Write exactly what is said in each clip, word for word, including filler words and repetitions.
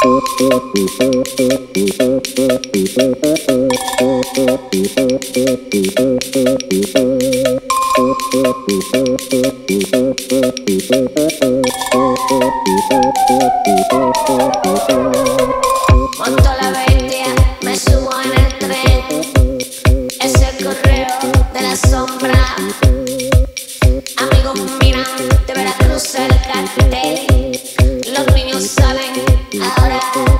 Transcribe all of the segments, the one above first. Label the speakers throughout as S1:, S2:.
S1: Monto la bestia, me subo en el tren. Es el correo de la sombra. Amigos miran de Veracruz el cartel. Los niños salen ahora.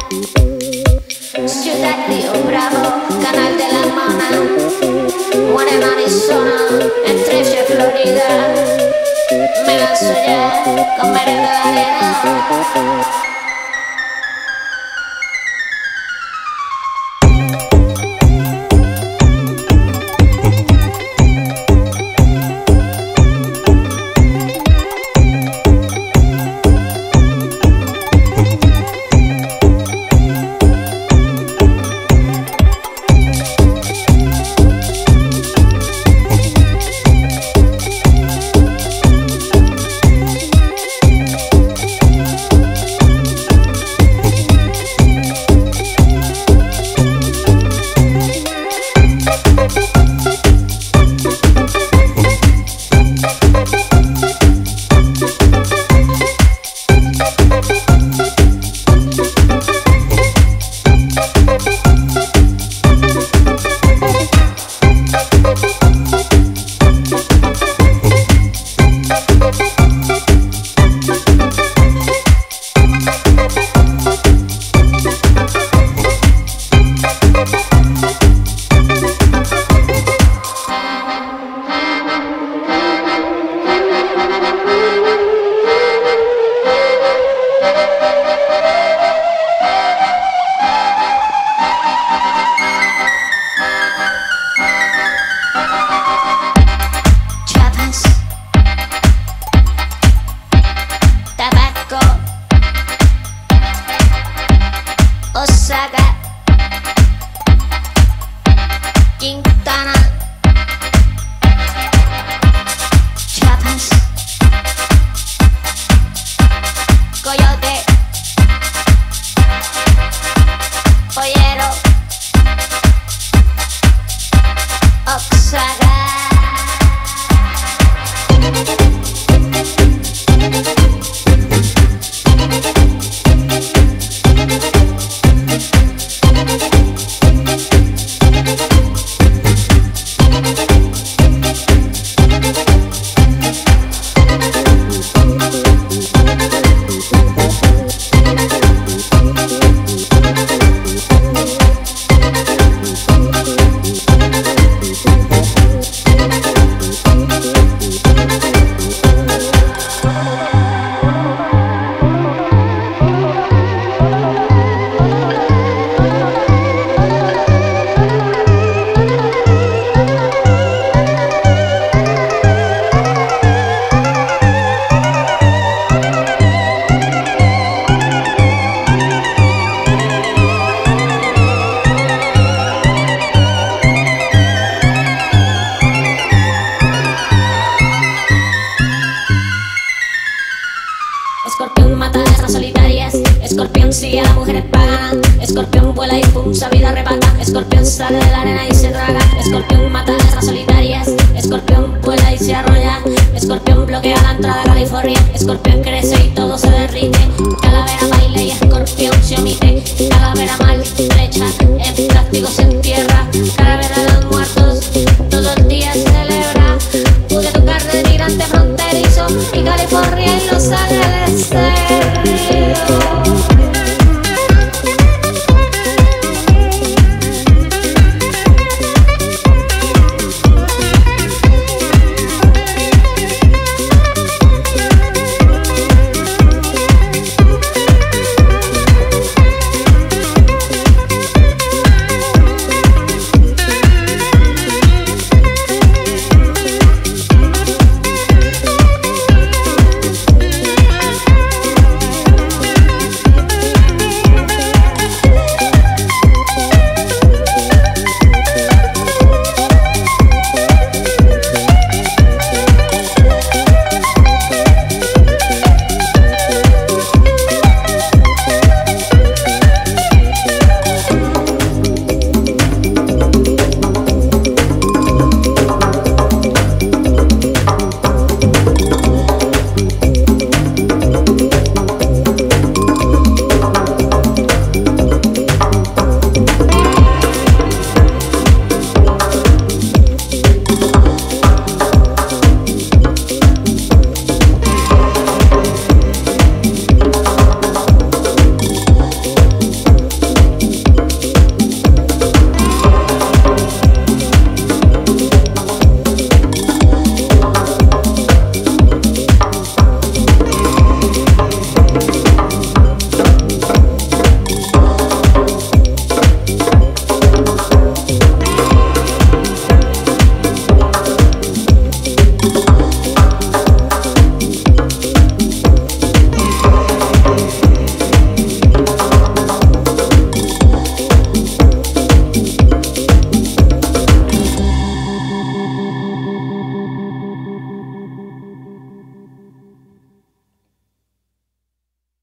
S1: Ciudad Río Bravo, Canal de la Mona, Warren, Arizona, Estreche, Florida. Me lanzo ya con merengue de arena. Osaka, Quintana, Chiapas, Coyote, Pollero, Oaxaca. Escorpión mata a las solitarias. Escorpión sigue a las mujeres paganas. Escorpión vuela y impulsa vida arrebata. Escorpión sale de la arena y se traga. Escorpión mata a las solitarias. Escorpión vuela y se arrolla. Escorpión bloquea la entrada a California. Escorpión crece y todo se derrite. Calavera baila y escorpión se omite.